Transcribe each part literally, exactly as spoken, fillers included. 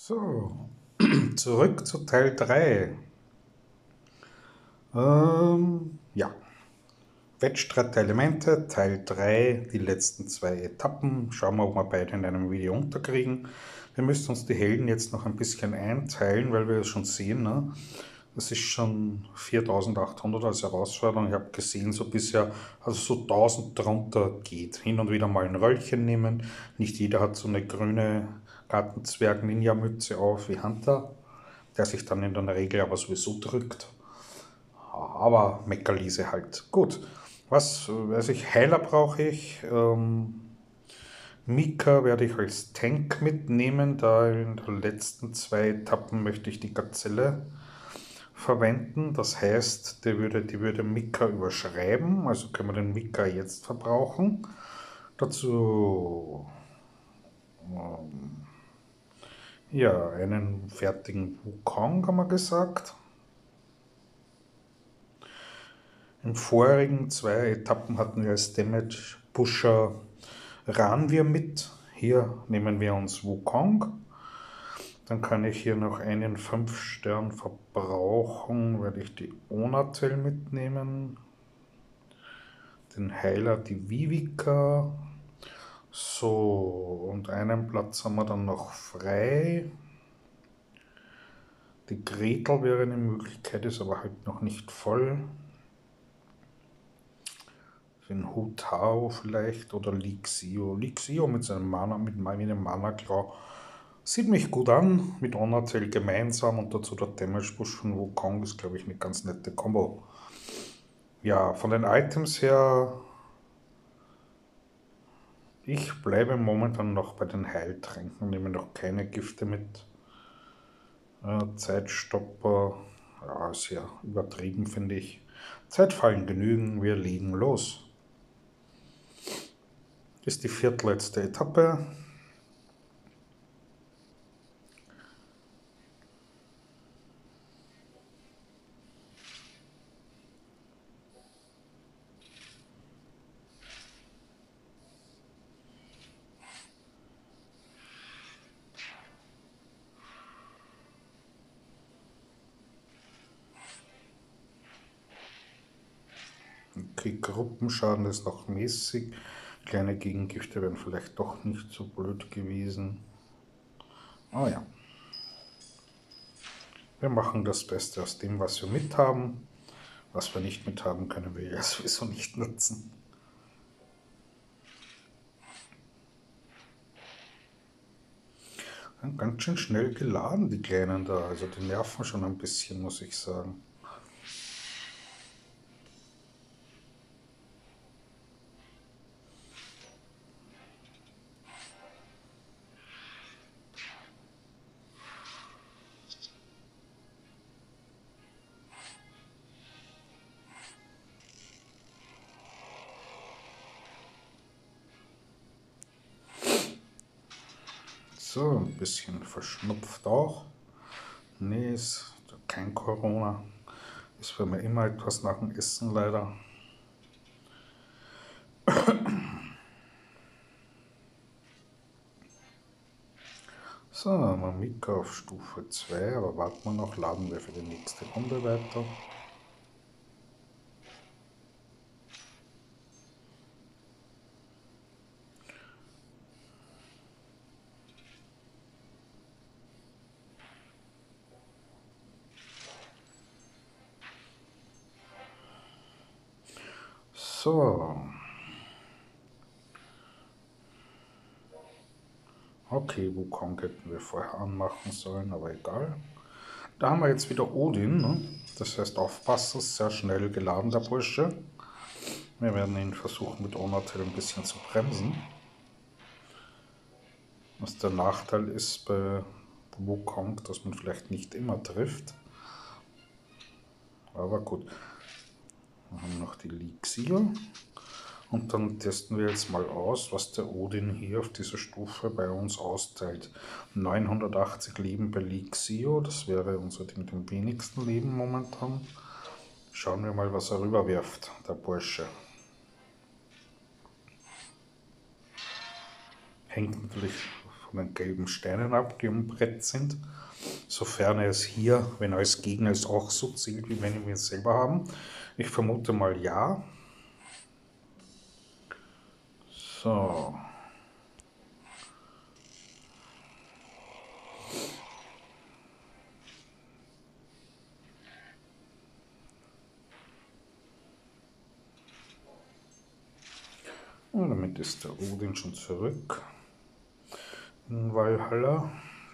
So, zurück zu Teil drei. Ähm, ja, Wettstreit-Elemente, Teil drei, die letzten zwei Etappen. Schauen wir, ob wir beide in einem Video unterkriegen. Wir müssen uns die Helden jetzt noch ein bisschen einteilen, weil wir es schon sehen, ne? Das ist schon viertausendachthundert als Herausforderung. Ich habe gesehen, so bisher, also so tausend drunter geht. Hin und wieder mal ein Röllchen nehmen. Nicht jeder hat so eine grüne Gartenzwerg-Ninja-Mütze auf wie Hunter, der sich dann in der Regel aber sowieso drückt. Aber Meckerliese halt. Gut, was weiß ich, Heiler brauche ich. Ähm, Mika werde ich als Tank mitnehmen, da in den letzten zwei Etappen möchte ich die Gazelle verwenden. Das heißt, die würde, die würde Mika überschreiben, also können wir den Mika jetzt verbrauchen. Dazu ähm, ja, einen fertigen Wukong haben wir gesagt. Im vorigen zwei Etappen hatten wir als Damage Pusher Ranvir mit. Hier nehmen wir uns Wukong. Dann kann ich hier noch einen fünf Stern verbrauchen, werde ich die Onatel mitnehmen. Den Heiler, die Vivika. So, und einen Platz haben wir dann noch frei. Die Gretel wäre eine Möglichkeit, ist aber halt noch nicht voll. Den Hu Tao vielleicht oder Lixio. Lixio mit seinem Mana, mit meinem Mana-Claw sieht mich gut an. Mit Onatel gemeinsam und dazu der Damage Push von Wukong ist, glaube ich, eine ganz nette Combo. Ja, von den Items her, ich bleibe momentan noch bei den Heiltränken, nehme noch keine Gifte mit. Äh, Zeitstopper, ja, sehr übertrieben, finde ich. Zeitfallen genügen, wir legen los. Das ist die viertletzte Etappe. Okay, Gruppenschaden ist noch mäßig. Kleine Gegengifte wären vielleicht doch nicht so blöd gewesen. Oh ja. Wir machen das Beste aus dem, was wir mit haben. Was wir nicht mit haben, können wir ja sowieso nicht nutzen. Ganz schön schnell geladen, die Kleinen da. Also die nerven schon ein bisschen, muss ich sagen. So, ein bisschen verschnupft auch. Nee, ist kein Corona. Ist für mich immer etwas nach dem Essen leider. So, mal Mika auf Stufe zwei, aber warten wir noch, laden wir für die nächste Runde weiter. So. Okay, Wukong hätten wir vorher anmachen sollen, aber egal. Da haben wir jetzt wieder Odin, ne? Das heißt aufpassen, sehr schnell geladen der Bursche. Wir werden ihn versuchen mit Onatel ein bisschen zu bremsen. Was der Nachteil ist bei Wukong, dass man vielleicht nicht immer trifft. Aber gut. Wir haben noch die Lixio. Und dann testen wir jetzt mal aus, was der Odin hier auf dieser Stufe bei uns austeilt. neunhundertachtzig Leben bei Lixio, das wäre unser Ding mit dem wenigsten Leben momentan. Schauen wir mal, was er rüberwirft, der Bursche. Hängt natürlich von den gelben Steinen ab, die am Brett sind. Sofern es hier, wenn als Gegner es auch so zählt, wie wenn wir es selber haben. Ich vermute mal ja. So. Und damit ist der Odin schon zurück in Valhalla.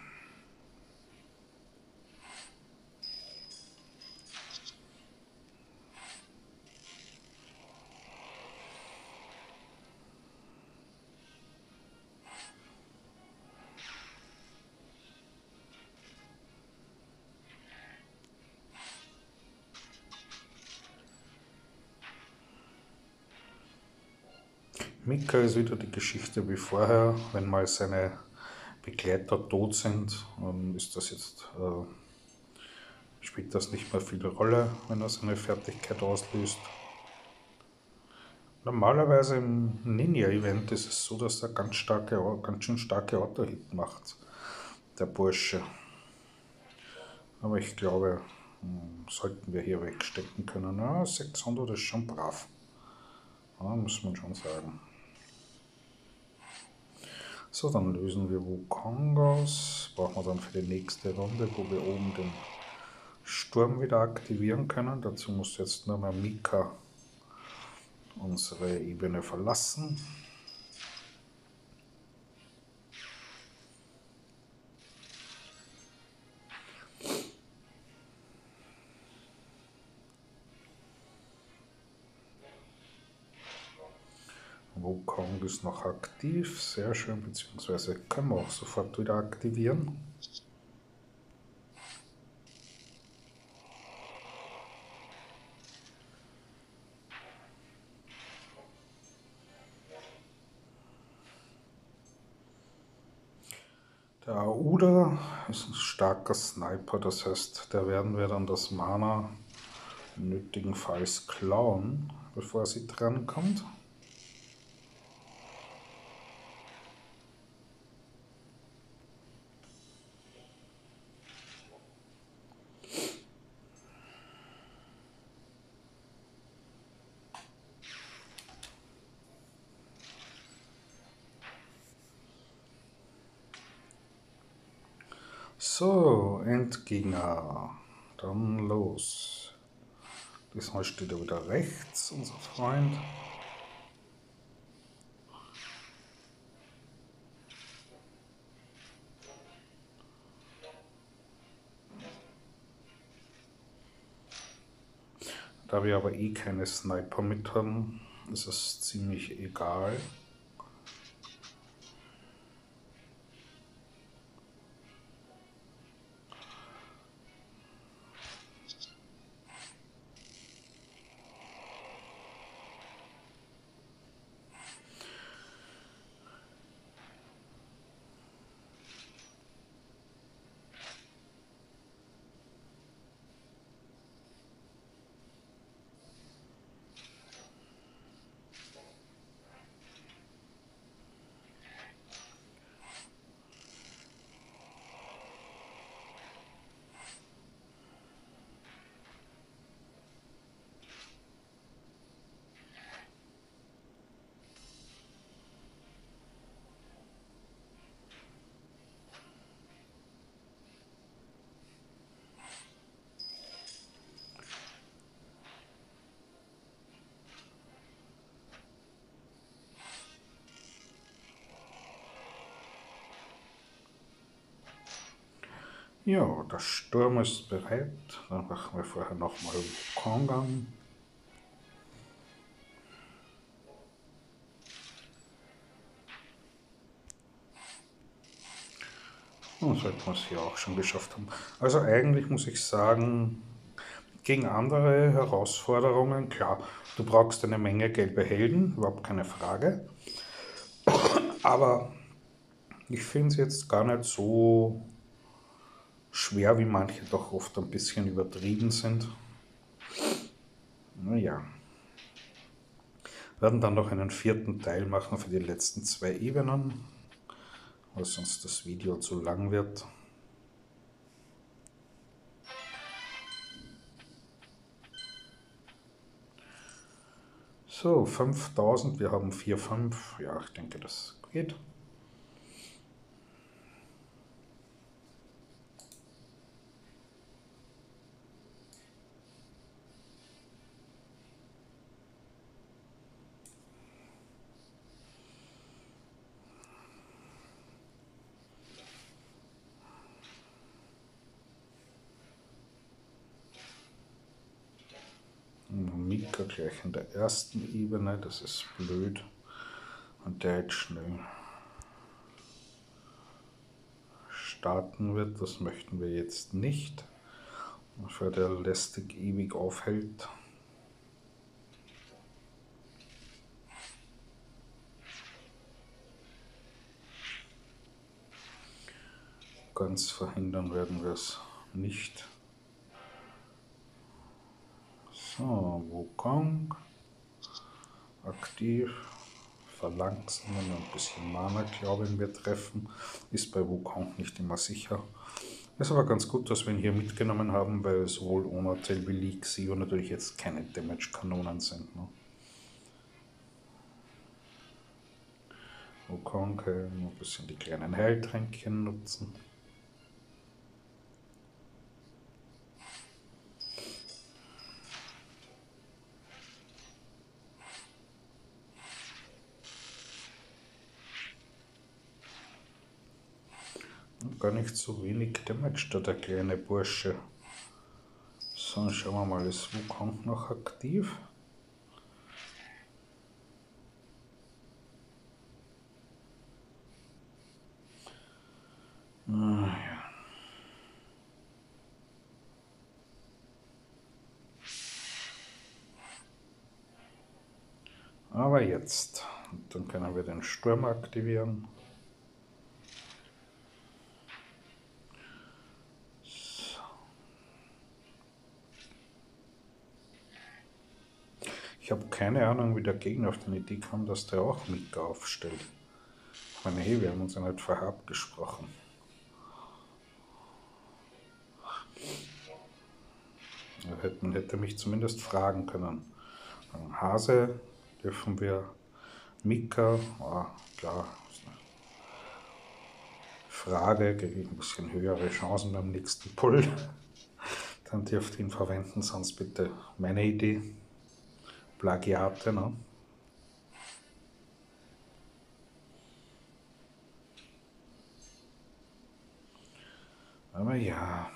Mika ist wieder die Geschichte wie vorher, wenn mal seine Begleiter tot sind, ist das jetzt, äh, spielt das nicht mehr viel Rolle, wenn er seine Fertigkeit auslöst. Normalerweise im Ninja-Event ist es so, dass er ganz, starke, ganz schön starke Auto-Hit macht, der Bursche. Aber ich glaube, sollten wir hier wegstecken können. Ja, sechshundert ist schon brav, ja, muss man schon sagen. So, dann lösen wir Wukong aus. Brauchen wir dann für die nächste Runde, wo wir oben den Sturm wieder aktivieren können. Dazu muss jetzt nur mal Mika unsere Ebene verlassen. Wukong ist noch aktiv, sehr schön, beziehungsweise können wir auch sofort wieder aktivieren. Der Auda ist ein starker Sniper, das heißt, da werden wir dann das Mana nötigenfalls klauen, bevor sie drankommt. So, Endgegner. Dann los. Diesmal steht er wieder rechts, unser Freund. Da wir aber eh keine Sniper mit haben, ist es ziemlich egal. Ja, der Sturm ist bereit. Dann machen wir vorher nochmal Wukong an. Und sollten wir es hier auch schon geschafft haben. Also eigentlich muss ich sagen, gegen andere Herausforderungen, klar, du brauchst eine Menge gelbe Helden, überhaupt keine Frage. Aber ich finde es jetzt gar nicht so schwer, wie manche doch oft ein bisschen übertrieben sind. Naja. Wir werden dann noch einen vierten Teil machen für die letzten zwei Ebenen. weil sonst das Video zu lang wird. So, fünftausend, wir haben vier Komma fünf, ja, ich denke, das geht. Mika gleich in der ersten Ebene, das ist blöd. Und der jetzt schnell starten wird, das möchten wir jetzt nicht, bevor der lästig ewig aufhält. Ganz verhindern werden wir es nicht. So, Wukong aktiv, verlangsamen, ein bisschen Mana, glauben wir treffen, ist bei Wukong nicht immer sicher. Ist aber ganz gut, dass wir ihn hier mitgenommen haben, weil sowohl Onatel wie League Sio natürlich jetzt keine Damage-Kanonen sind. Ne? Wukong kann ein bisschen die kleinen Heiltränkchen nutzen. Gar nicht so wenig Damage da, der kleine Bursche. So, schauen wir mal, ist Wukong noch aktiv? Ah, ja. Aber jetzt, und dann können wir den Sturm aktivieren. Ich habe keine Ahnung, wie der Gegner auf die Idee kam, dass der auch Mika aufstellt. Ich meine, hey, wir haben uns ja nicht vorher abgesprochen. Man hätte mich zumindest fragen können. Hase dürfen wir, Mika, oh, klar, Frage, kriege ich ein bisschen höhere Chancen beim nächsten Pull. Dann dürft ihr ihn verwenden, sonst bitte meine Idee. Plagiate, ne? Aber ja.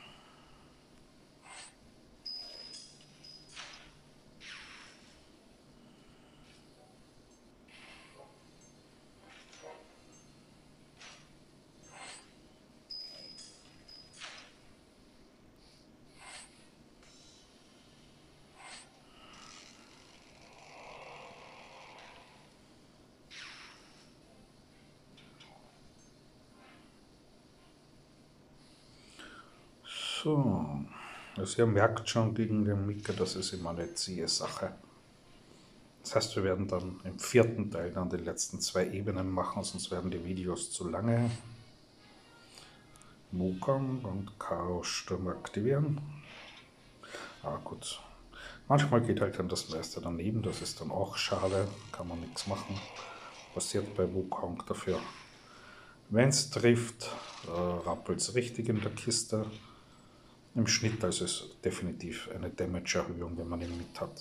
So, also ihr merkt schon gegen den Mika, das ist immer eine zähe Sache. Das heißt, wir werden dann im vierten Teil dann die letzten zwei Ebenen machen, sonst werden die Videos zu lange. Wukong und Chaos-Sturm aktivieren. Ah gut, manchmal geht halt dann das meiste daneben, das ist dann auch schade, kann man nichts machen. Passiert bei Wukong dafür. Wenn es trifft, äh, rappelt es richtig in der Kiste. Im Schnitt also ist es definitiv eine Damage-Erhöhung, wenn man ihn mit hat.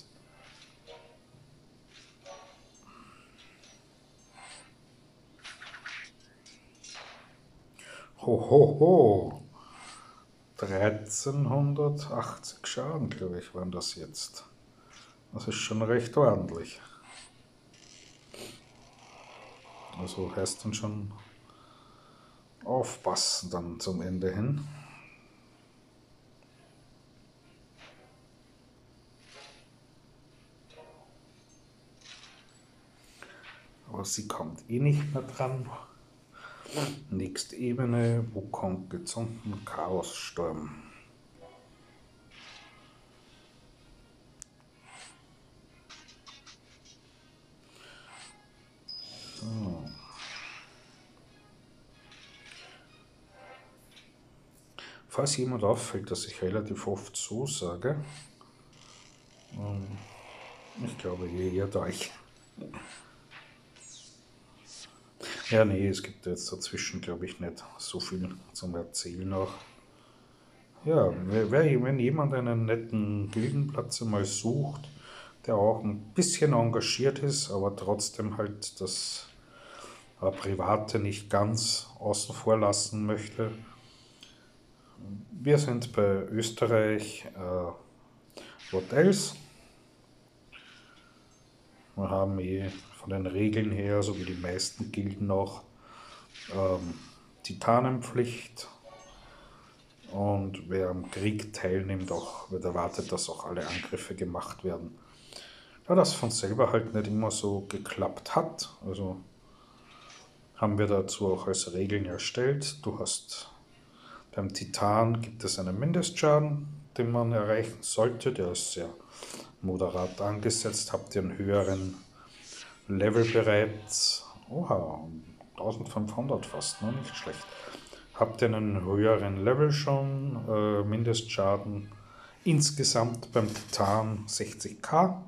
Ho, ho, ho! dreizehnhundertachtzig Schaden, glaube ich, waren das jetzt. Das ist schon recht ordentlich. Also heißt dann schon aufpassen dann zum Ende hin. Aber sie kommt eh nicht mehr dran. Nächste Ebene, Wukong gezogen, Chaos-Sturm. So. Falls jemand auffällt, dass ich relativ oft so sage, ich glaube, ihr irrt euch. Ja, nee, es gibt jetzt dazwischen, glaube ich, nicht so viel zum Erzählen auch. Ja, wer, wer, wenn jemand einen netten Gildenplatz mal sucht, der auch ein bisschen engagiert ist, aber trotzdem halt das äh, Private nicht ganz außen vor lassen möchte. Wir sind bei Österreich äh, What else? Wir haben eh von den Regeln her, so wie die meisten Gilden auch, ähm, Titanenpflicht. Und wer am Krieg teilnimmt, auch wird erwartet, dass auch alle Angriffe gemacht werden. Da das von selber halt nicht immer so geklappt hat, also haben wir dazu auch als Regeln erstellt. Du hast beim Titan gibt es einen Mindestschaden, den man erreichen sollte. Der ist sehr moderat angesetzt. Habt ihr einen höheren Level bereits? Oha, eintausendfünfhundert fast, ne? Nicht schlecht. Habt ihr einen höheren Level schon? Äh, Mindestschaden insgesamt beim Titan sechzigtausend.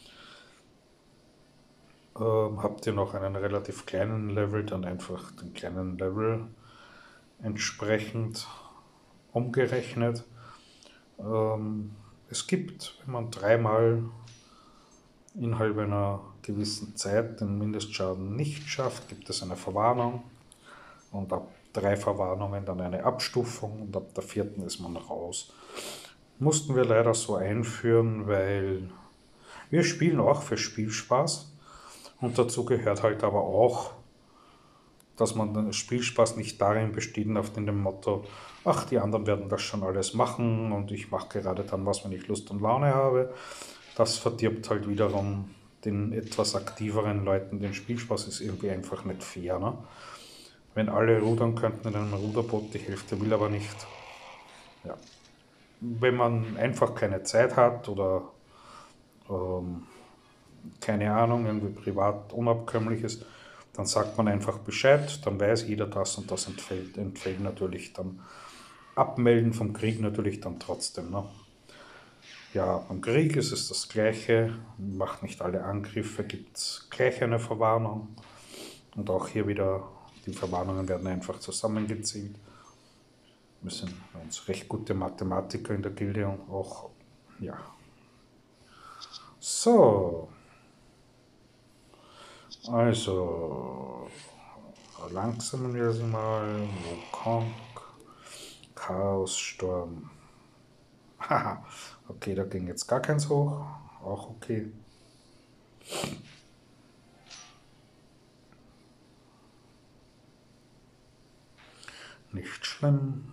Ähm, habt ihr noch einen relativ kleinen Level, dann einfach den kleinen Level entsprechend umgerechnet. Ähm, es gibt, wenn man dreimal innerhalb einer gewissen Zeit den Mindestschaden nicht schafft, gibt es eine Verwarnung und ab drei Verwarnungen dann eine Abstufung und ab der vierten ist man raus. Mussten wir leider so einführen, weil wir spielen auch für Spielspaß und dazu gehört halt aber auch, dass man den Spielspaß nicht darin besteht, auf dem Motto, ach, die anderen werden das schon alles machen und ich mache gerade dann was, wenn ich Lust und Laune habe. Das verdirbt halt wiederum den etwas aktiveren Leuten den Spielspaß, ist irgendwie einfach nicht fair. Ne? Wenn alle rudern könnten in einem Ruderboot, die Hälfte will aber nicht. Ja. Wenn man einfach keine Zeit hat oder ähm, keine Ahnung, irgendwie privat unabkömmlich ist, dann sagt man einfach Bescheid, dann weiß jeder das und das entfällt, entfällt natürlich dann. Abmelden vom Krieg natürlich dann trotzdem. Ne? Ja, beim Krieg ist es das Gleiche, macht nicht alle Angriffe, gibt es gleich eine Verwarnung und auch hier wieder, die Verwarnungen werden einfach zusammengezählt. Wir sind uns recht gute Mathematiker in der Gilde und auch, ja. So, also, langsamen wir sie mal, Wukong, Chaossturm. Haha, okay, da ging jetzt gar keins hoch, auch okay. Nicht schlimm.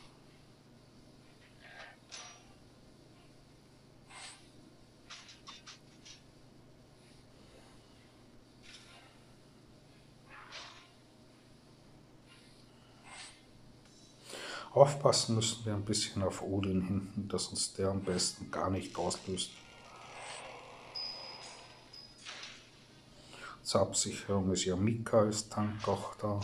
Aufpassen müssen wir ein bisschen auf Odin hinten, dass uns der am besten gar nicht auslöst. Zur Absicherung ist ja Mika als Tank auch da.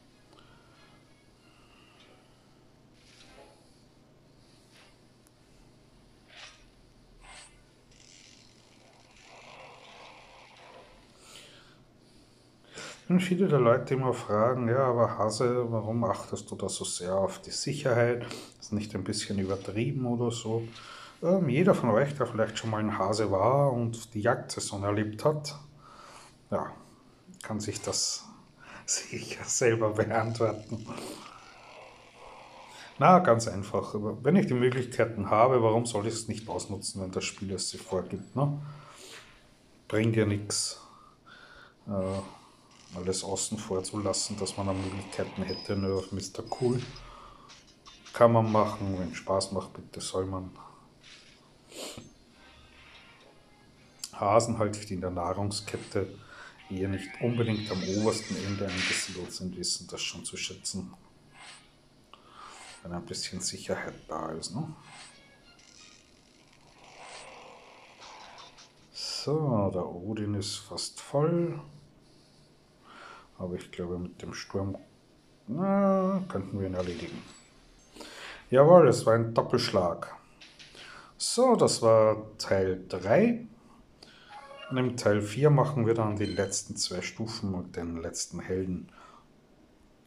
Und viele der Leute immer fragen, ja, aber Hase, warum achtest du da so sehr auf die Sicherheit? Ist nicht ein bisschen übertrieben oder so? Ähm, jeder von euch, der vielleicht schon mal ein Hase war und die Jagdsaison erlebt hat, ja, kann sich das sicher selber beantworten. Na, ganz einfach. Wenn ich die Möglichkeiten habe, warum soll ich es nicht ausnutzen, wenn das Spiel es sich vorgibt? Ne? Bringt ja nichts, äh, alles außen vor zu lassen, dass man an Möglichkeiten hätte, nur auf Mister Cool. Kann man machen, wenn Spaß macht, bitte soll man. Hasen halt, die in der Nahrungskette eher nicht unbedingt am obersten Ende angesiedelt sind, wissen das schon zu schätzen, wenn ein bisschen Sicherheit da ist. Ne? So, der Odin ist fast voll. Aber ich glaube, mit dem Sturm na, könnten wir ihn erledigen. Jawohl, es war ein Doppelschlag. So, das war Teil drei. Und im Teil vier machen wir dann die letzten zwei Stufen und den letzten Helden.